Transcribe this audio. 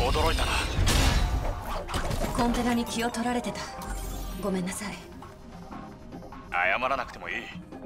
驚いたな。 コンテナに気を取られてた。ごめんなさい。 謝らなくてもいい。